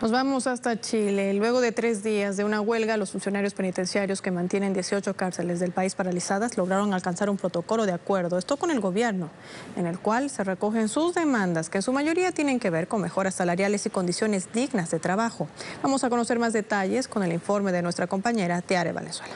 Nos vamos hasta Chile. Luego de 3 días de una huelga, los funcionarios penitenciarios que mantienen 18 cárceles del país paralizadas lograron alcanzar un protocolo de acuerdo, esto con el gobierno, en el cual se recogen sus demandas, que en su mayoría tienen que ver con mejoras salariales y condiciones dignas de trabajo. Vamos a conocer más detalles con el informe de nuestra compañera Tiare Valenzuela.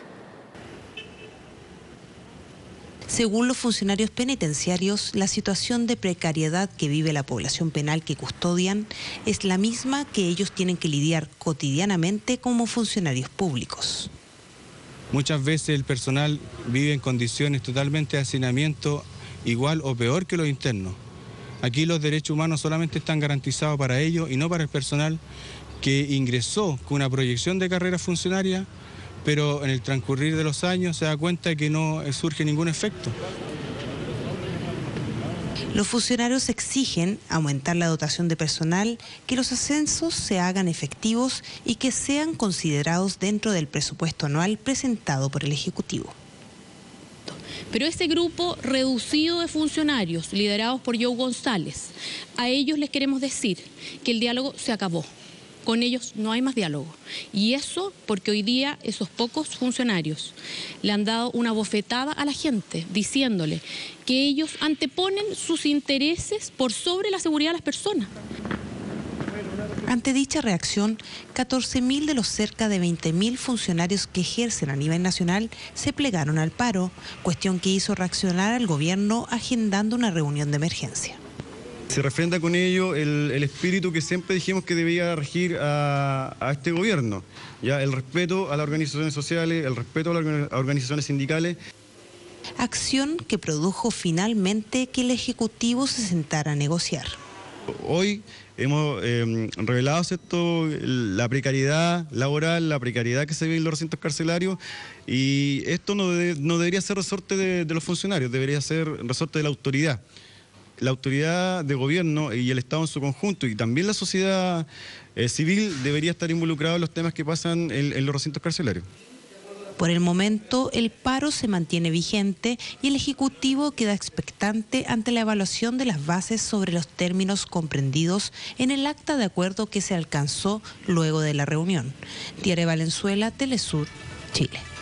Según los funcionarios penitenciarios, la situación de precariedad que vive la población penal que custodian es la misma que ellos tienen que lidiar cotidianamente como funcionarios públicos. Muchas veces el personal vive en condiciones totalmente de hacinamiento, igual o peor que los internos. Aquí los derechos humanos solamente están garantizados para ellos y no para el personal que ingresó con una proyección de carrera funcionaria, pero en el transcurrir de los años se da cuenta de que no surge ningún efecto. Los funcionarios exigen aumentar la dotación de personal, que los ascensos se hagan efectivos y que sean considerados dentro del presupuesto anual presentado por el Ejecutivo. Pero este grupo reducido de funcionarios, liderados por Joe González, a ellos les queremos decir que el diálogo se acabó. Con ellos no hay más diálogo. Y eso porque hoy día esos pocos funcionarios le han dado una bofetada a la gente, diciéndole que ellos anteponen sus intereses por sobre la seguridad de las personas. Ante dicha reacción, 14.000 de los cerca de 20.000 funcionarios que ejercen a nivel nacional se plegaron al paro, cuestión que hizo reaccionar al gobierno agendando una reunión de emergencia. Se refrenda con ello el espíritu que siempre dijimos que debía regir a este gobierno, ¿ya? El respeto a las organizaciones sociales, el respeto a las organizaciones sindicales. Acción que produjo finalmente que el Ejecutivo se sentara a negociar. Hoy hemos revelado la precariedad laboral, la precariedad que se vive en los recintos carcelarios, y esto no debería ser resorte de los funcionarios, debería ser resorte de la autoridad. La autoridad de gobierno y el Estado en su conjunto, y también la sociedad civil debería estar involucrada en los temas que pasan en los recintos carcelarios. Por el momento, el paro se mantiene vigente y el Ejecutivo queda expectante ante la evaluación de las bases sobre los términos comprendidos en el acta de acuerdo que se alcanzó luego de la reunión. Tiare Valenzuela, Telesur, Chile.